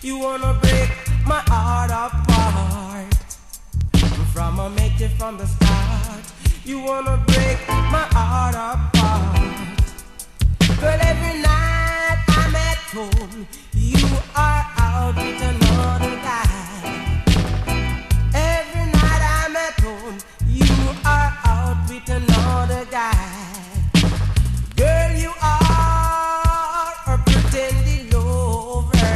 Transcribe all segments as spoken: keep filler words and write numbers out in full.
You wanna break my heart apart. From a make it from the start. You wanna break my heart apart. But every night I'm at home, you are out with another guy. Every night I'm at home, you are out with another guy. Girl, you are a pretending lover.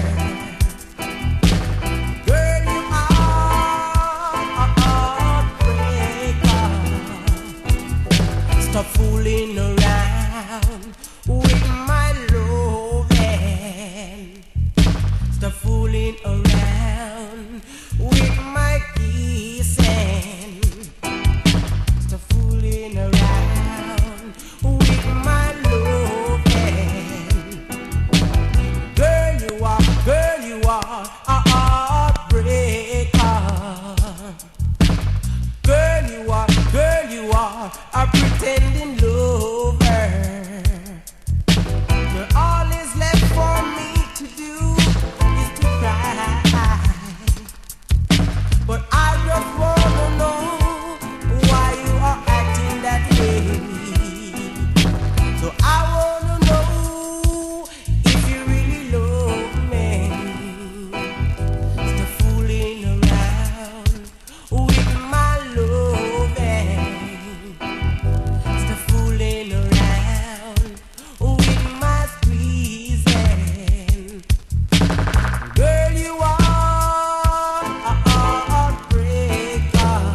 Girl, you are a heartbreaker. Stop fooling around with my loving. Stop fooling around with my kissing. Stop fooling around with my loving. Girl, you are, girl, you are a heartbreaker. Girl, you are, girl, you are a pretending lover. Girl, all is left for me to do is to cry. But I just wanna know why you are acting that way. So I wanna know if you really love me. Stop fooling around with my loving. Stop fooling around with my squeezing. Girl, you are a heartbreaker.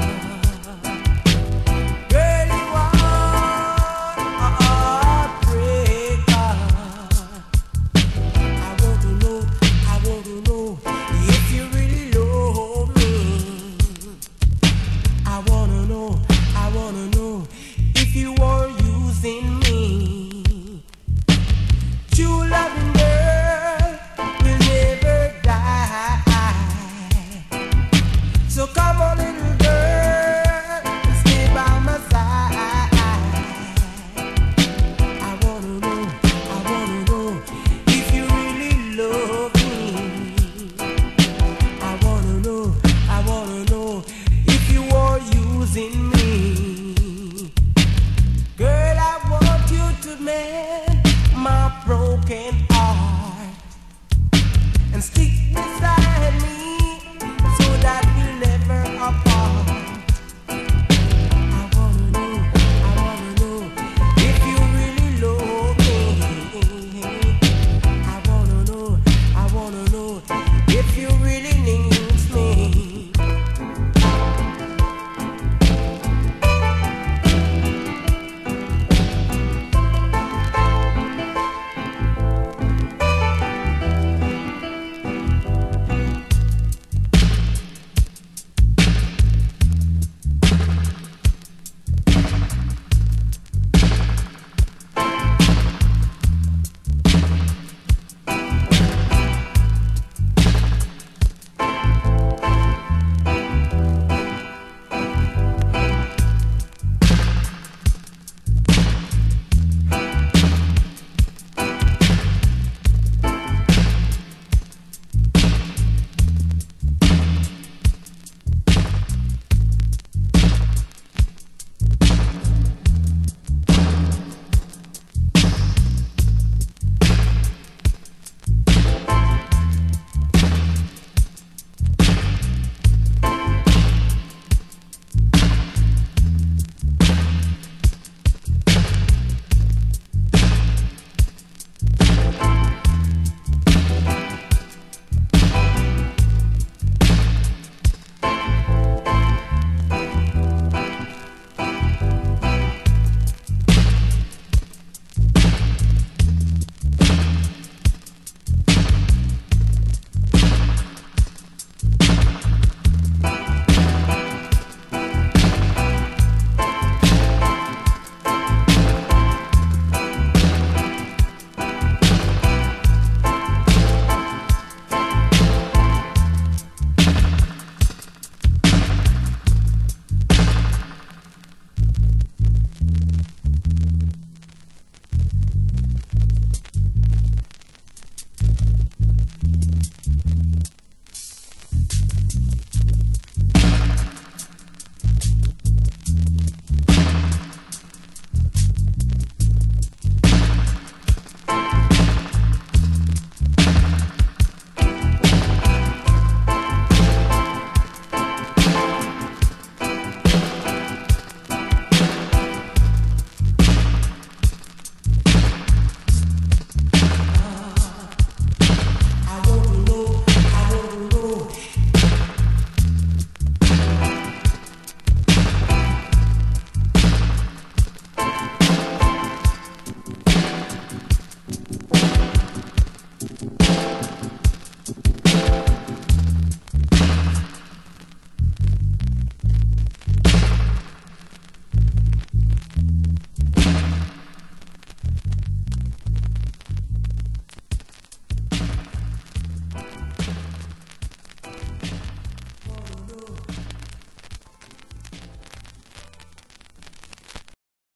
Girl, you are a heartbreaker. I want to know, I want to know if you really love me. I wanna know, I wanna know if you are using me. True loving girl will never die. So come on, little girl, and stay by my side. I wanna know, I wanna know if you really love me. I wanna know, I wanna know if you are using me. Girl, I want you to mend my broken heart and stick